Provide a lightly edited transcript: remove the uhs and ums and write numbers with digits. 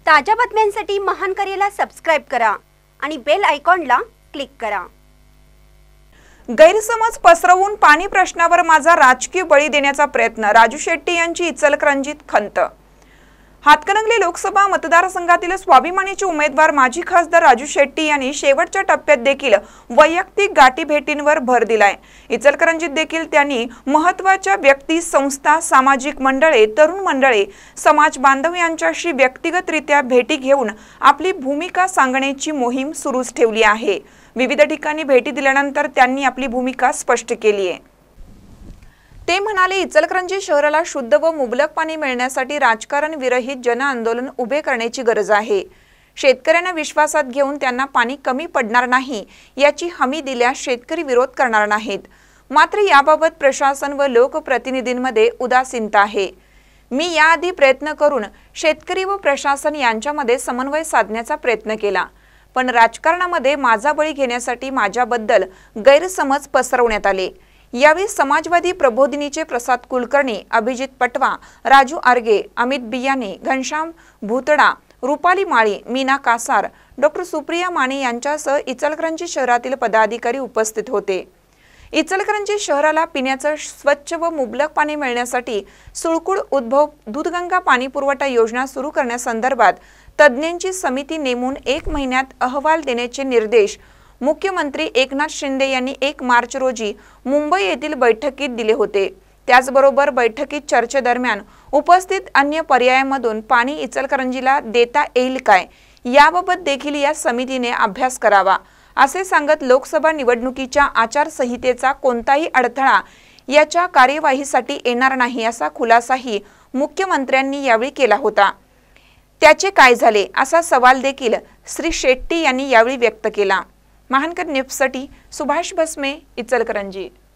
ताज्या बातम्यांसाठी महान करेला सबस्क्राइब करा आणि बेल आयकॉनला क्लिक करा। गैरसमज पसरवून पाणी प्रश्नावर माझा राजकीय बळी देण्याचा प्रयत्न, राजू शेट्टी यांची इचलकरंजीत खंत। हातकणंगले लोकसभा मतदारसंघातील स्वाभिमानीचे उमेदवार माजी खासदार राजू शेट्टी यांनी शेवटच्या टप्प्यात देखील वैयक्तिक गाठीभेटींवर भर दिलाय। इचलकरंजीत देखील त्यांनी महत्त्वाच्या व्यक्ती, संस्था, सामाजिक मंडळे, तरुण मंडळे, समाज बांधव यांच्याशी व्यक्तिगतरित्या भेटी घेऊन आपली भूमिका सांगण्याची मोहीम सुरूच ठेवली आहे। विविध ठिकाणी भेटी दिल्यानंतर त्यांनी आपली भूमिका स्पष्ट केली आहे। ते म्हणाले, इचलकरंजी शहराला शुद्ध व मुबलक पाणी मिळण्यासाठी राजकारण विरहित जन आंदोलन उभे करण्याची गरज आहे। शेतकऱ्यांना विश्वासात घेऊन त्यांना पाणी कमी पडणार नाही याची हमी दिल्यास शेतकरी विरोध करणार नाहीत। मात्र याबाबत प्रशासन व लोकप्रतिनिधींमध्ये उदासीनता आहे। मी याआधी प्रयत्न करून शेतकरी व प्रशासन यांच्यामध्ये समन्वय साधण्याचा प्रयत्न केला, पण राजकारणामध्ये माझा बळी घेण्यासाठी माझ्याबद्दल गैरसमज पसरवण्यात आले। यावेळी समाजवादी प्रबोधिनीचे प्रसाद कुलकर्णी, अभिजित पटवा, राजू आर्गे, अमित बियाणे, घनश्याम भूतडा, रुपाली माळी, मीना कासार, डॉक्टर सुप्रिया माने यांच्यासह इचलकरंजी शहरातील पदाधिकारी उपस्थित होते। इचलकरंजी शहराला पिण्याचं स्वच्छ व मुबलक पाणी मिळण्यासाठी सुळकुड उद्भव दूधगंगा पाणी पुरवठा योजना सुरू करण्यासंदर्भात तज्ज्ञांची समिती नेमून 1 महिन्यात अहवाल देण्याचे निर्देश मुख्यमंत्री एकनाथ शिंदे यांनी 1 मार्च रोजी मुंबई येथील बैठकीत दिले होते। त्याचबरोबर बैठकीत चर्चेदरम्यान उपस्थित अन्य पर्यायामधून पाणी इचलकरंजीला देता येईल काय याबाबत देखील या समितीने अभ्यास करावा असे सांगत लोकसभा निवडणुकीच्या आचारसंहितेचा कोणताही अडथळा याच्या कार्यवाहीसाठी येणार नाही असा खुलासाही मुख्यमंत्र्यांनी यावेळी केला होता। त्याचे काय झाले असा सवाल देखील श्री शेट्टी यांनी यावेळी व्यक्त केला। महानकर न्यूजसाठी सुभाष भस्मे, इचलकरंजी।